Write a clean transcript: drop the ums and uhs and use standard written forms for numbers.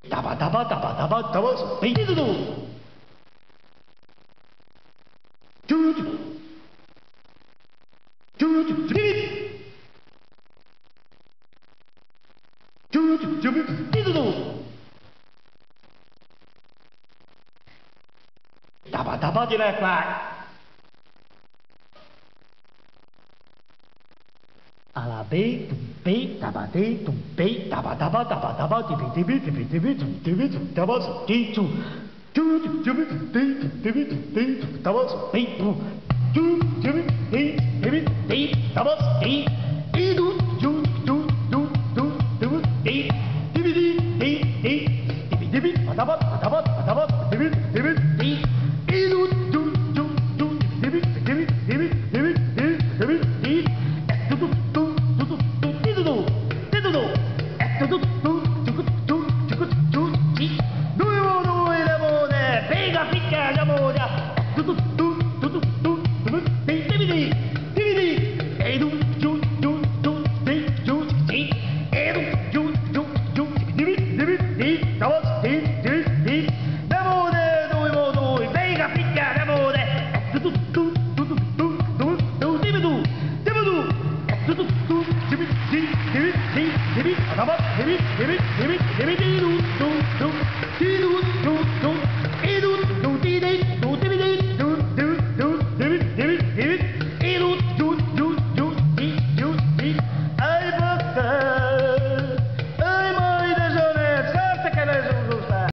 Daba daba daba daba daba dido. Juju. Juju. Juju. Juju. Dido. Daba daba di reflex. Alla B, B, daba D, B, daba daba daba daba dibi dibi dibi dibi dibi dibi daba di tu. Dibi dibi dibi dibi dibi daba di tu. Dibi dibi dibi dibi daba di. Didu du du du du du di. Dibi di di di dibi dibi daba daba daba dibi dibi di. Didu du du du dibi dibi dibi dibi dibi dibi di. Du du du du du du du du du du du du